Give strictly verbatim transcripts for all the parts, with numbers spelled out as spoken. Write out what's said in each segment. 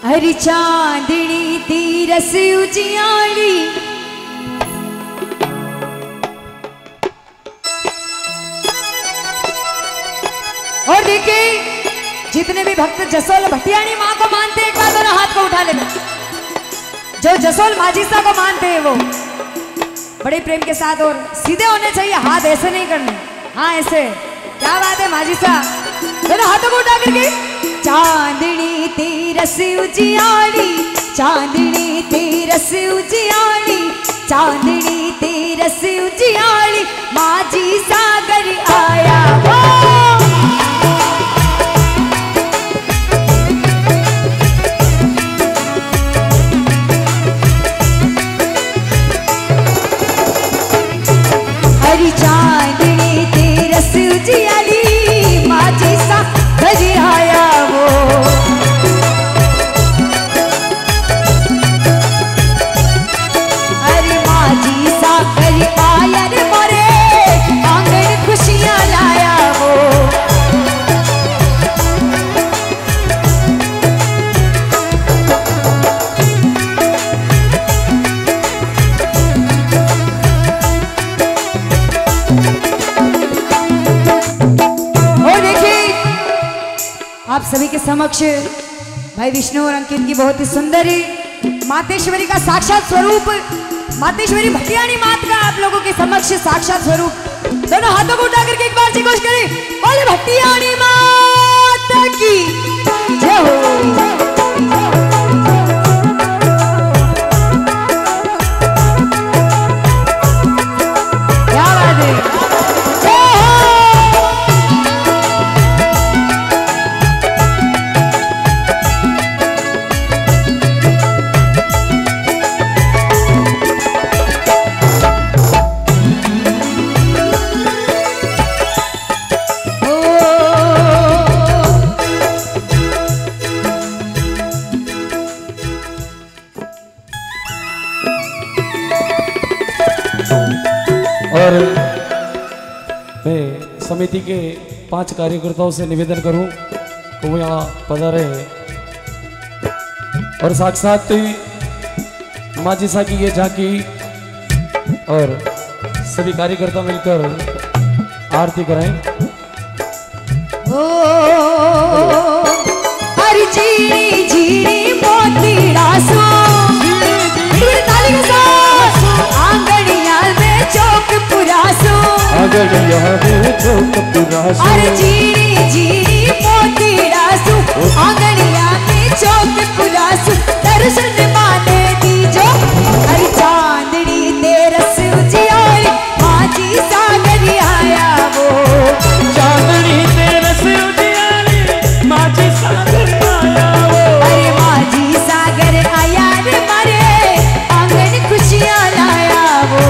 हरी चांदनी तीरस उजियाली और देखिए जितने भी भक्त जसोल भटियाणी माँ को मानते हैं एक बार दोनों हाथ को उठा लेना। जो जसोल माजीसा को मानते हैं वो बड़े प्रेम के साथ और सीधे होने चाहिए, हाथ ऐसे नहीं करने। हाँ ऐसे, क्या बात है माजीसा, दोनों हाथों को उठा करके। चांदनी तेरस उजियाली, चांदनी तेरस उजियाली, चांदनी तेरस उजियाली, माझी सागर आया वो। हरी चांदनी तेरस उजियाली, माझी सागर आया वो। अरे माझी सागर आया रे मोरे, आंगन खुशियां लाया वो। आप सभी के समक्ष भाई विष्णु और अंकित की बहुत ही सुंदर मातेश्वरी का साक्षात स्वरूप, मातेश्वरी भटियाणी मात का आप लोगों के समक्ष साक्षात स्वरूप। दोनों हाथों को उठा करके एक बार से कोशिश करें, बोले भटियाणी माता की जय हो। और मैं समिति के पांच कार्यकर्ताओं से निवेदन करूं कि वो यहाँ पधारे और साक्षात माजीसा की ये झांकी और सभी कार्यकर्ता मिलकर आरती कराएं। ओ हरी जीनी जीनी मोतीड़ा सो, ताली के साथ आंगनिया में चौक पुरासो, आंगनिया में चौक पुरासो। अरे जीनी जीनी मोतीड़ा सो, आंगनिया में चौक पुरासो, दर्शन माने दीजो। हरी चांदनी तेरस उजियाली, माझी सागर आया वो। चांदनी तेरस उजियाली, माझी सागर आया वो। अरे माझी सागर आया रे मारे, आंगन खुशियां लाया वो।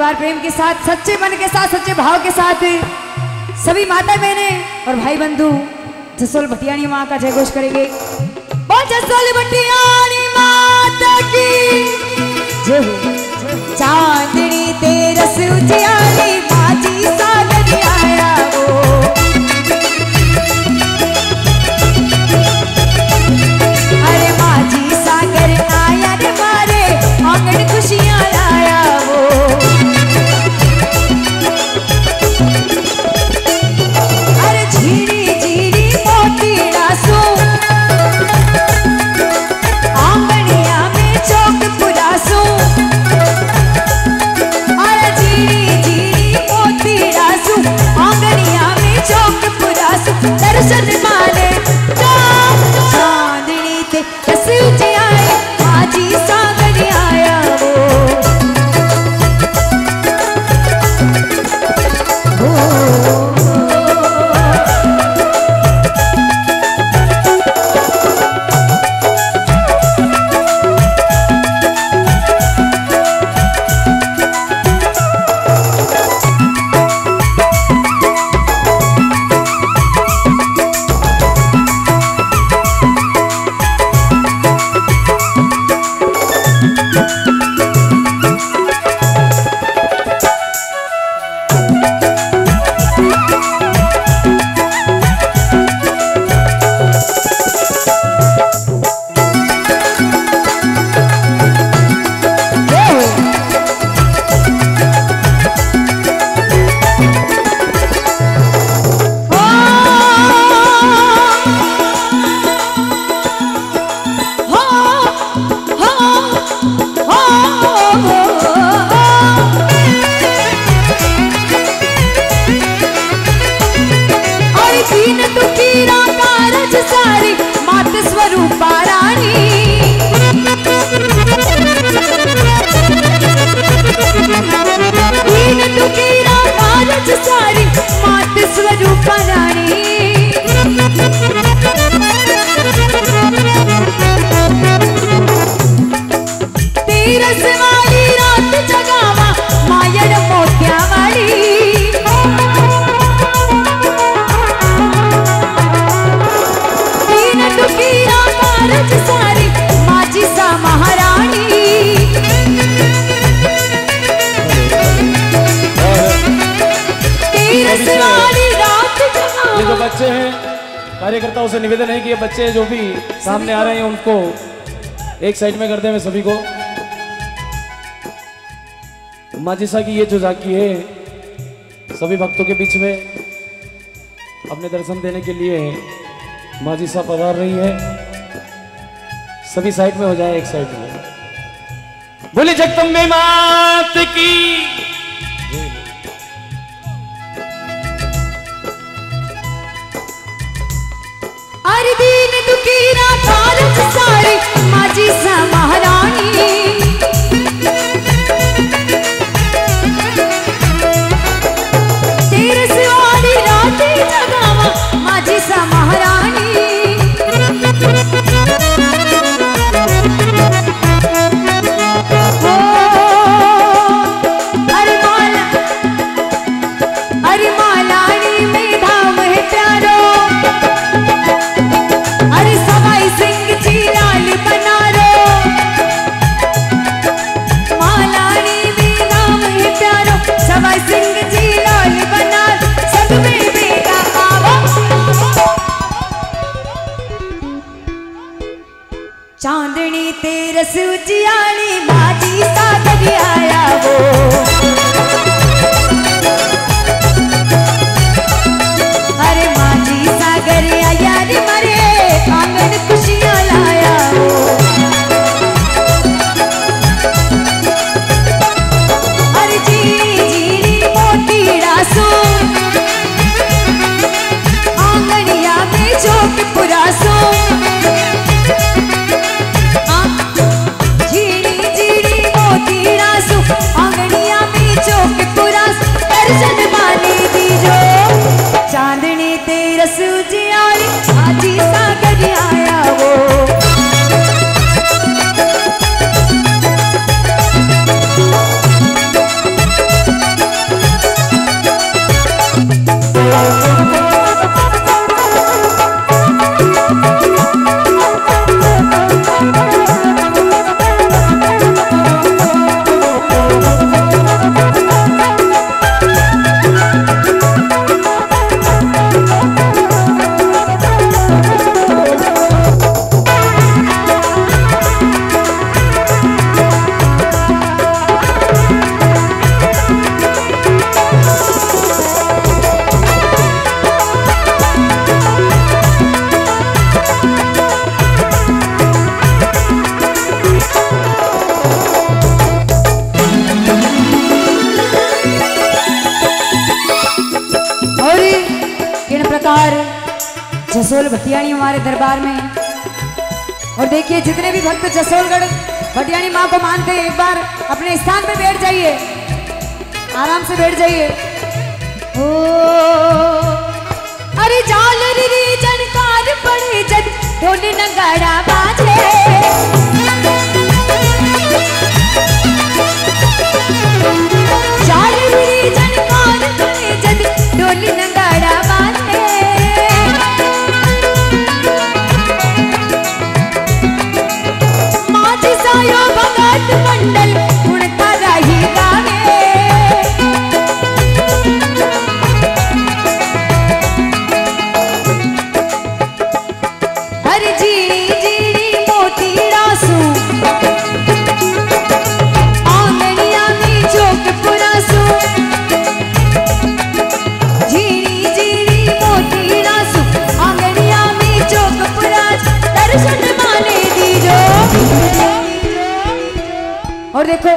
परिवार प्रेम के साथ, सच्चे मन के साथ, सच्चे भाव के साथ सभी माता बहने और भाई बंधु जसोल भटियाणी माँ का जय घोष करेंगे। बोल जसोल भटियाणी माता की जय हो। चांदनी तेरस उजियाली माझी सागर आया वो, अरे माझी सागर आया रे मारे आंगन खुशियां लाया वो। अरे झीरी झीरी मोतीड़ा सो आंगनिया में चौक पुरासो, अरे झीरी झीरी मोतीड़ा सो आंगनिया में चौक पुरासो। दर्शन माने चांदनी ते रस उजियाली माझी सागर आया वो। बच्चे हैं, कार्यकर्ताओं से निवेदन है कि ये बच्चे जो भी सामने आ रहे हैं उनको एक साइड में कर दें। मैं सभी को माजिसा की ये जो झांकी है सभी भक्तों के बीच में अपने दर्शन देने के लिए माजिसा पधार रही है। सभी साइड में हो जाए, एक साइड में। बोले जगदम्बे मात की। अरे दीन दुखीरा कारज सारी माजिसा महारानी, तेरे सिवाली राती जगावा माजिसा महारानी। ओ अरे माला अरे मालानी में धाम है प्यारो, अरे सवाई सिंह जी लाल बना रो। मालानी में नाम है प्यारो, सवाई सिंह जी लाल बना रो। सब में बेटा आवो, चांदनी तेरस उजियाली माझी सागर आया वो। अरे माझी सागर आया रे मरे आंगन खुशियां लाया वो। अरे जीरी जीरी मोतीड़ा सो आंगनिया में चौक पुरासो, झीरी किन प्रकार जसोल भटियाणी हमारे दरबार में। और देखिए जितने भी भक्त जसोलगढ़ भटियाणी माँ को मानते हैं एक बार अपने स्थान पे बैठ जाइए, आराम से बैठ जाइए। ओ अरे जाल री जनकार पड़े जद ढोल नगाड़ा बाजे, जाल री जनकार पड़े जद ढोल नगाड़ा बाजे। माझी सायो भगत मंडल गुणता राही गावे, हर जीड़ी जीड़ी मोती रासू आंगनिया में जोक पुरासू, जीड़ी जीड़ी मोती रासू आंगनिया में जोक पुरास दर्शन माने दीजो। और देखो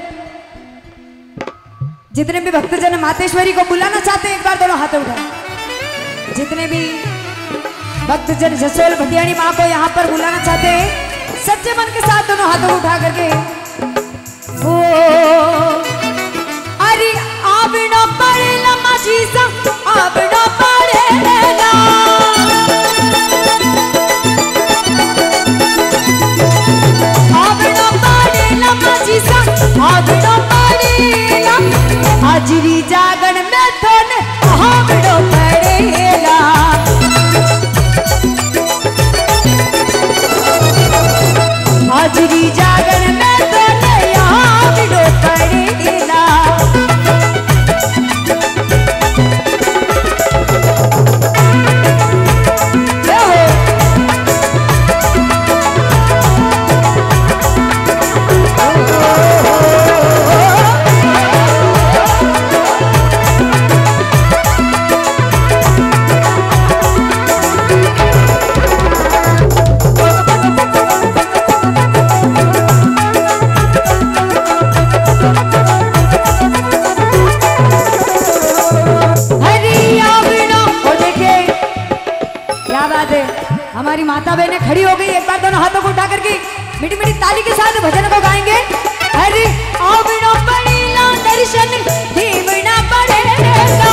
जितने भी भक्तजन मातेश्वरी को बुलाना चाहते हैं एक बार दोनों हाथ उठाएं। जितने भी भक्तजन जसोल भटियाणी माँ को यहाँ पर बुलाना चाहते हैं सच्चे मन के साथ दोनों हाथों को उठा करके ओ अरे आबड़ो पड़ेला माझी सा आबड़ो पड़ेला, आबड़ो पड़ेला माझी सा आबड़ो पड़ेला, हाजरी जागरण में थोने आबड़ो पड़ेला, हाजरी जागरण में तो नया बिडो पड़ेला। हमारी माता बहनें खड़ी हो गई, एक बार दोनों हाथों को उठा करके मीठी मीठी ताली के साथ भजन को गाएंगे। अरे आवड़ो पड़ेला दर्शन देवना पड़ेला,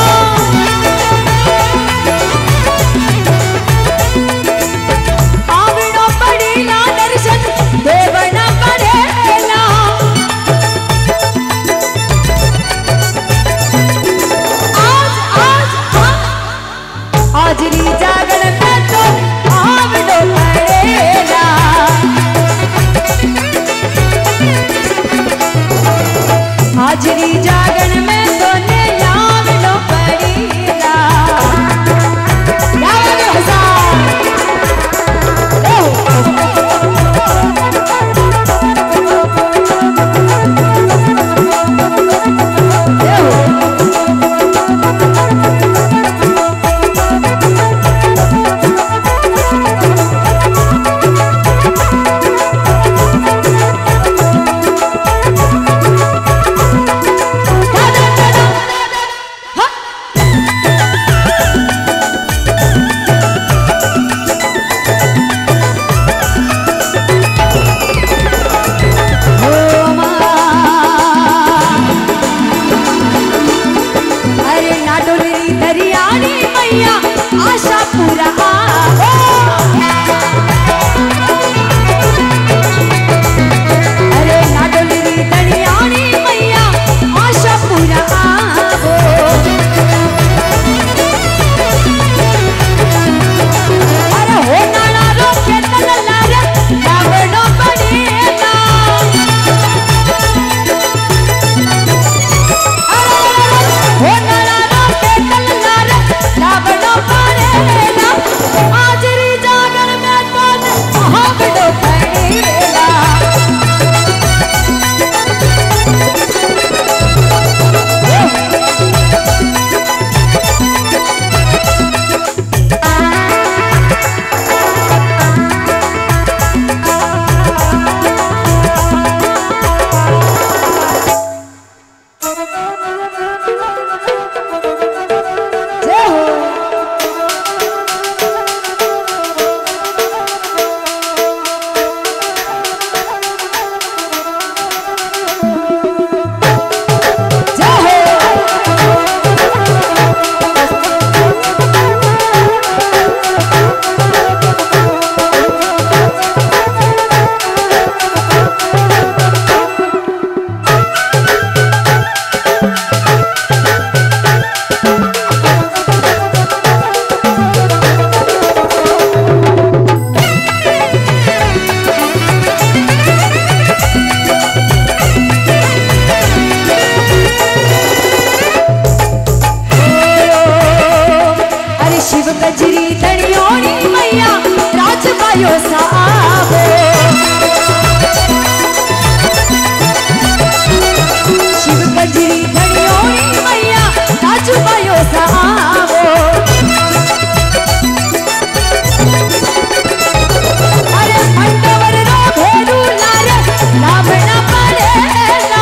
आवड़ो पड़ेला दर्शन देवना पड़ेला, आज आज आज हाजरी जागरण में तो आवड़ो पड़ेला, हाजरी जागरण में तो आवड़ो पड़ेला। आशा पूरा आवो, अरे नाडोली दरियाणी मैया आशा पूरा आवो, अरे हो नाना रोके तलला रे आवड़ो पड़ेला, हो नाना रोके तलला रे आवड़ो पड़ेला, हाजरी शिव कजरी तड़ियोनी मैया राज पायो सावो शिव कजरी तड़ियोनी मैया राज पायो सावो अरे मंडवर रो भेरू लारे लाभना पड़ेला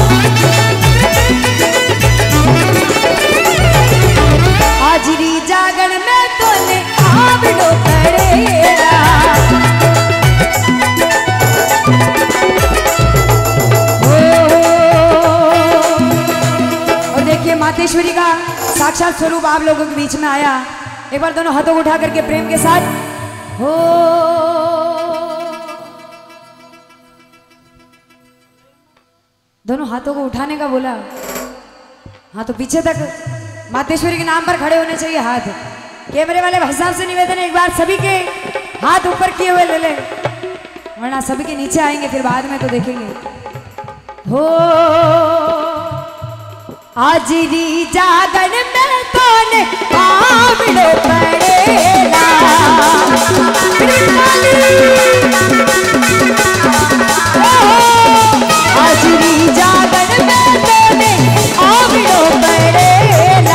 हाजरी जागरण में तोने आवड़ो पड़ेला और देखिए मातेश्वरी का साक्षात स्वरूप आप लोगों के बीच में आया। एक बार दोनों हाथों को उठा करके प्रेम के साथ हो दोनों हाथों को उठाने का बोला। हाँ तो पीछे तक मातेश्वरी के नाम पर खड़े होने चाहिए हाथ। कैमरे वाले भाई साहब से निवेदन है एक बार सभी के हाथ ऊपर किए हुए ले ले वरना सभी के नीचे आएंगे फिर बाद में तो देखेंगे। हो हाजरी जागन में तोने आवड़ो पड़ेला हाजरी जागन में तोने आवड़ो पड़ेला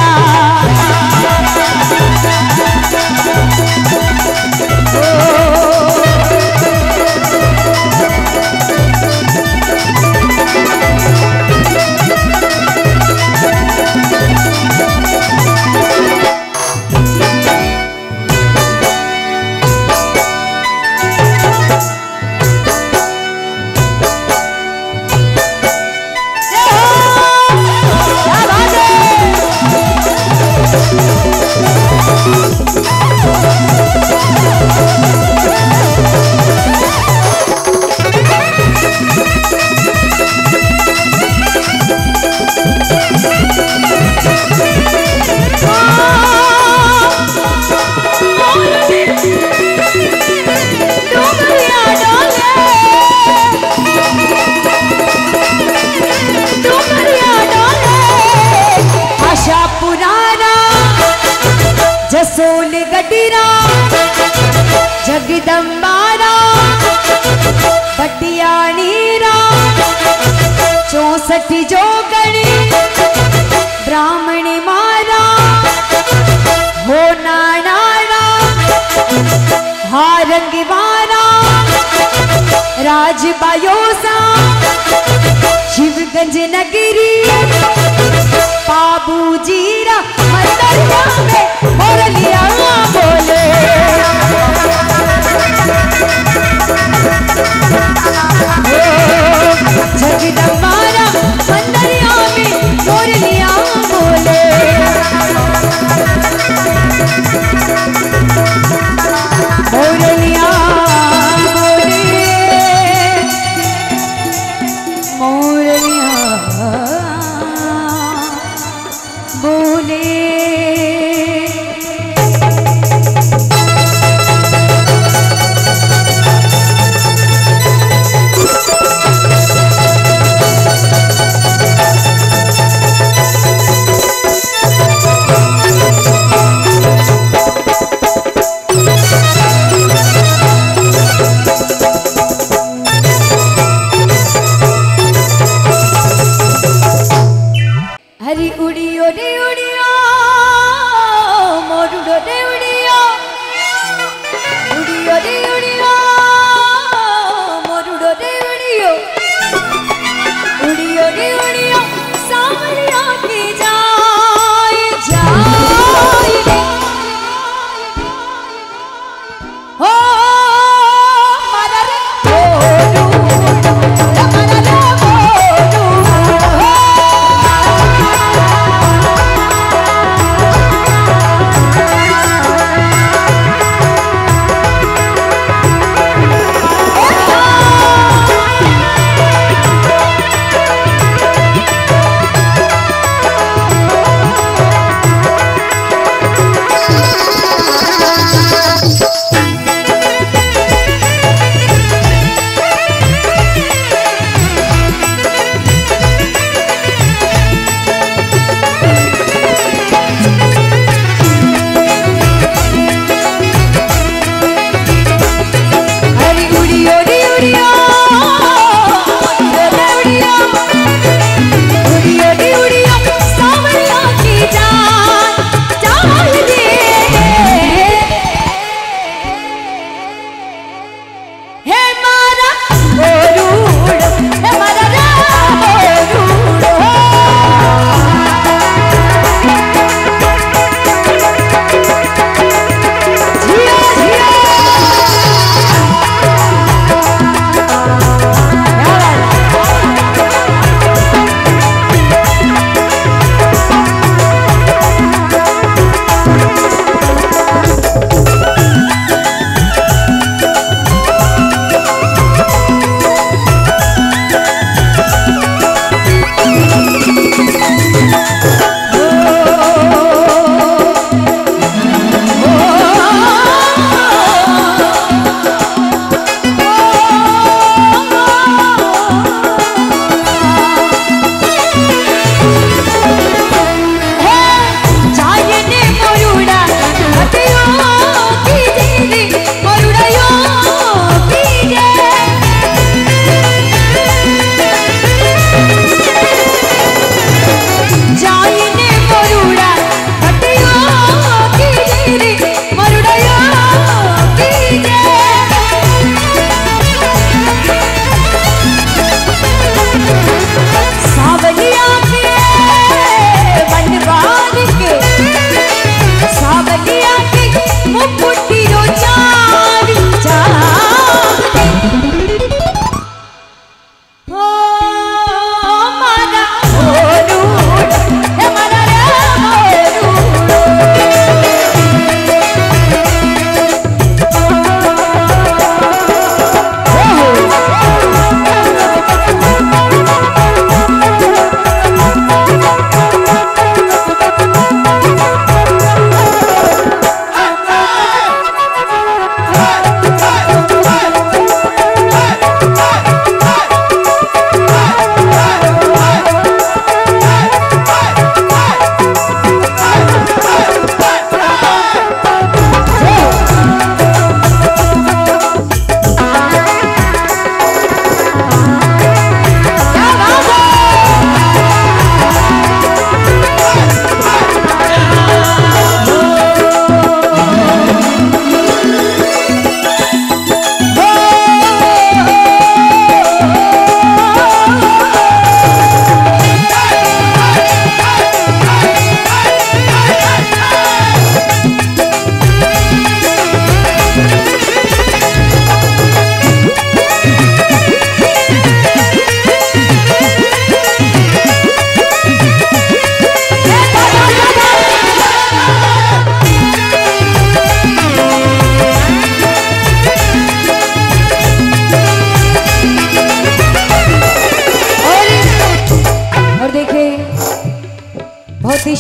जसोल गडीरा जगदम्बारा बटियानीरा चौसठ जोगणी ब्राह्मणी मारा हो नानारा हारंगवारा राजबायोसा शिवगंज नगरी बाबू जीरा मंदरिया में मोरलिया बोले जगदम्बारा मंदरिया में मोरलिया बोले मोरलिया बोले मोरलिया बोले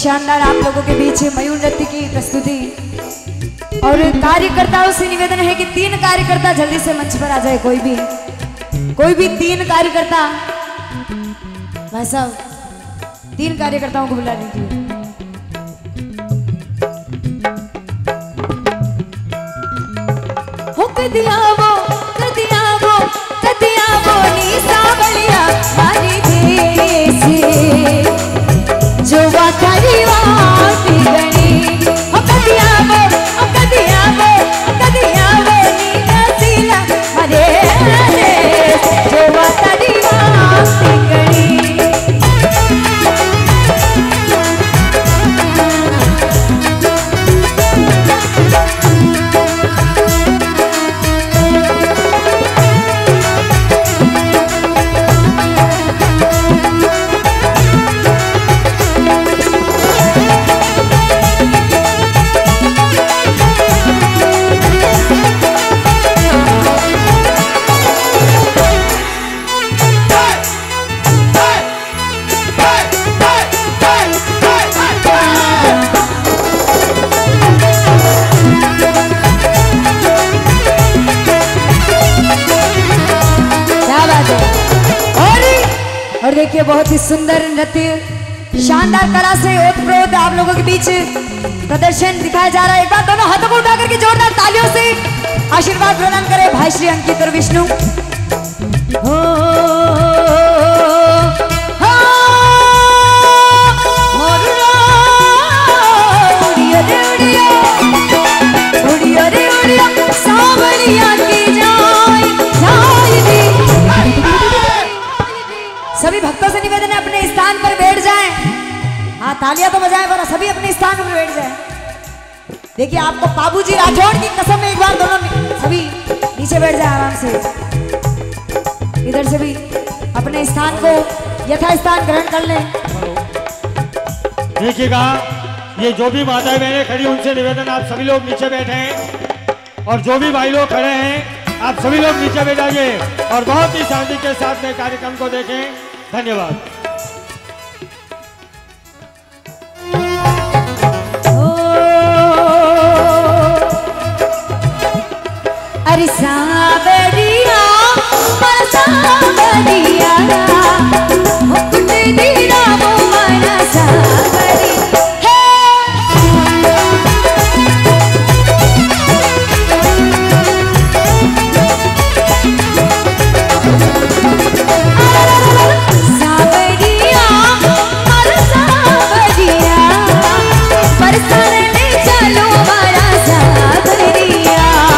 शानदार आप लोगों के बीच मयूर नृत्य की प्रस्तुति। और कार्यकर्ताओं से निवेदन है कि तीन कार्यकर्ता जल्दी से मंच पर आ जाए। कोई भी कोई भी तीन कार्यकर्ता, भाई साहब तीन कार्यकर्ताओं को बुला लीजिए। हो कदिया वो कदिया वो कदिया वो नी सावलिया मारी देसी जो वाकरीवा की गणी। हो कदिया वो हो कदिया वो हो कदिया वो नी नसीला मरे जो वाकरीवा की गणी। और देखिए बहुत ही सुंदर नृत्य शानदार कला से ओतप्रोत आप लोगों के बीच प्रदर्शन दिखाया जा रहा है। एक बार दोनों हाथों को उठा करके जोरदार तालियों से आशीर्वाद प्रदान करें भाई श्री अंकित और विष्णु। हो, हो, मोरुरा, उड़ियो रे उड़ियो, उड़ियो रे उड़ियो, सावलिया की जाए, जाए दी। सभी भक्तों से निवेदन है अपने स्थान पर बैठ जाएं। हाँ तालियां तो बजाएं पर सभी अपने स्थान पर बैठ जाएं। देखिए आपको बाबूजी राठौड़ की कसम में एक बार दोनों सभी नीचे बैठ जाएं आराम से। इधर से भी अपने स्थान को यथा स्थान ग्रहण कर लें। देखिएगा ये जो भी माताएं बहनें खड़ी उनसे निवेदन आप सभी लोग नीचे बैठे हैं और जो भी भाई लोग खड़े हैं आप सभी लोग नीचे बैठ जाइए और बहुत ही शांति के साथ में कार्यक्रम को देखें। धन्यवाद। अरे सावरिया मन सावरिया मुकुट दीरा वो मन सावरी सावरिया मन सावरिया परसर ले चलो मारा सावरिया।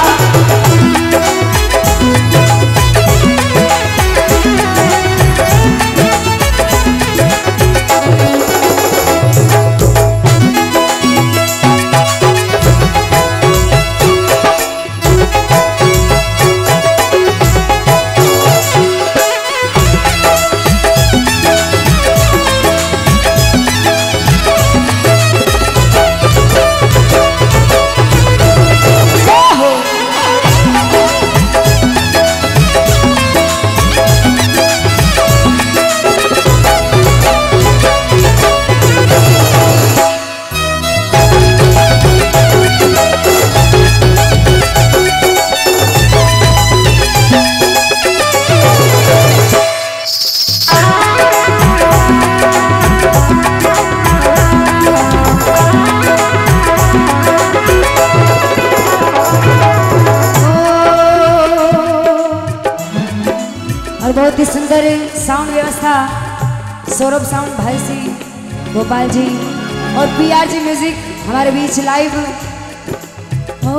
और बहुत ही सुंदर साउंड व्यवस्था सौरभ साउंड भाई जी गोपाल जी और पीआर जी म्यूजिक हमारे बीच लाइव। ओ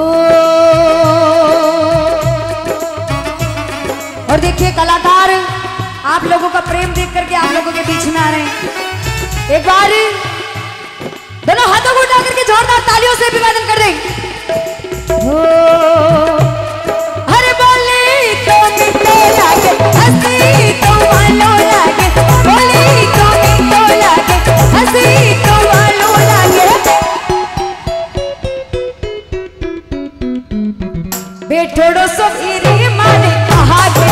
और देखिए कलाकार आप लोगों का प्रेम देख करके आप लोगों के बीच में आ रहे हैं। एक बार दोनों हाथों को उठा करके जोरदार तालियों से अभिवादन कर दें। ओ हरे बोले तो मिठो लागे हंसी तो मानो लागे बोले तो मिठो लागे हंसी तो मानो लागे बेठोड़ो सो फिरे माने कहा के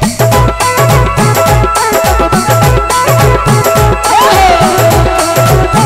Oh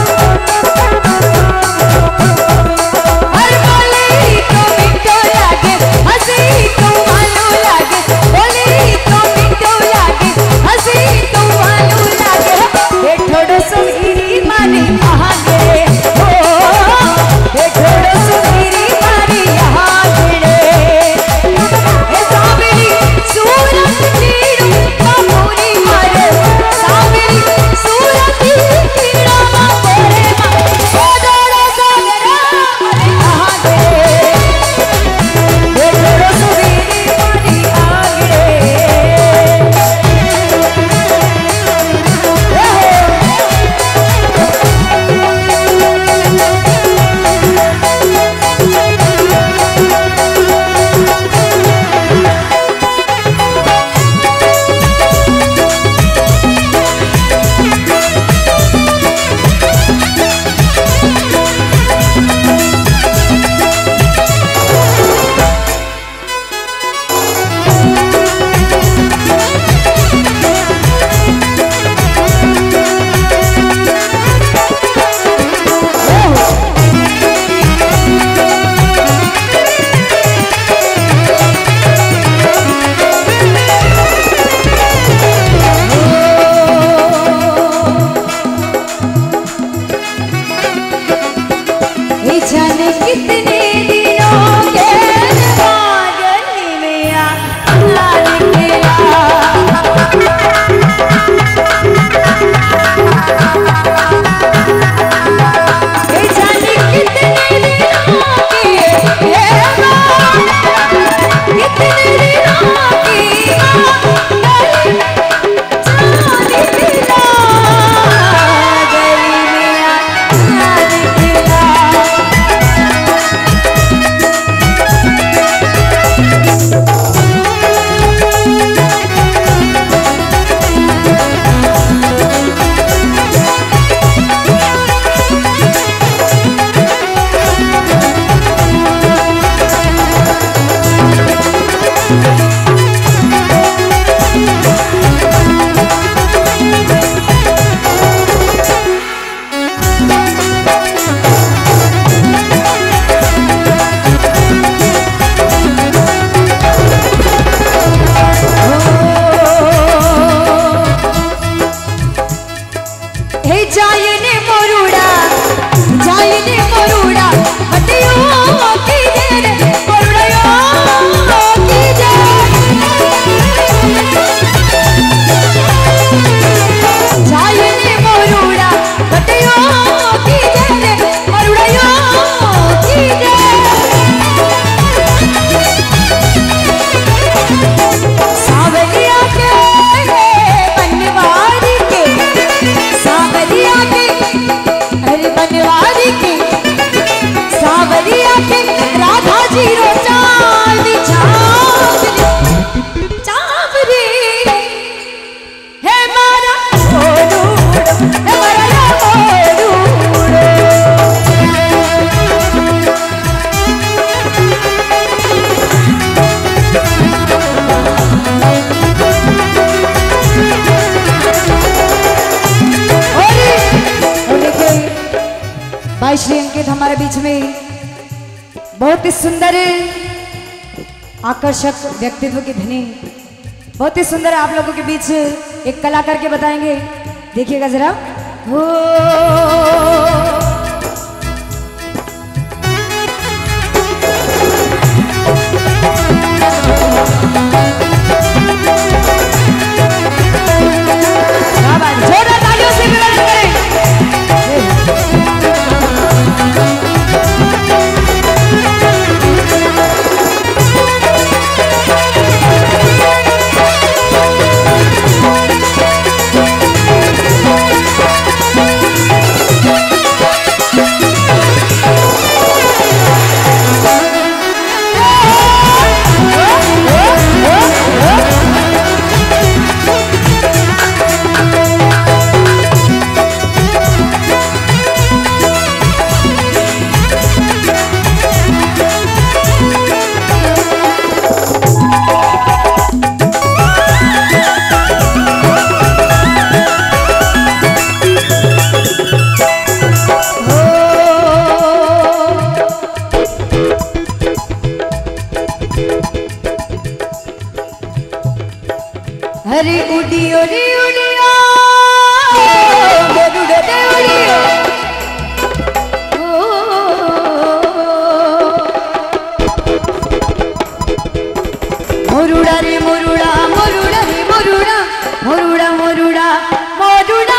कितने दिनों के गली में आला निकला। ए जाने कितने दिनों के कितने दिनों की गली में जाने दिला गली में आला निकला। हे जायने मोरुड़ा जायने मोरुड़ा हटियो की जय मोरुड़यो की जय। जायने मोरुड़ा हटियो की जय मोरुड़यो की जय। सावरिया के बनवारी के सावरिया के अरे बनवारी के सावरिया के राधा जी रो चांदी चांदनी चांदनी हे मारा मोरूड़ो हे मारा मोरूड़ो। भाई श्री अंकित हमारे बीच में बहुत ही सुंदर आकर्षक व्यक्तित्व की धनी, बहुत ही सुंदर आप लोगों के बीच एक कला करके बताएंगे, देखिएगा जरा। हो जोरदार तालियों से विरोध करें। हरी उड़ियो रे उड़ियो मोरुड़ा रे उड़ियो मोरुड़ा रे मोरुड़ा मोरुड़ा रे मोरुड़ा मोरुड़ा मोरुड़ा मोरुड़ा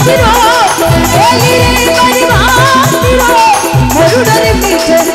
बातिरो एली रे बड़ी बातिरो मरुडरे पीछे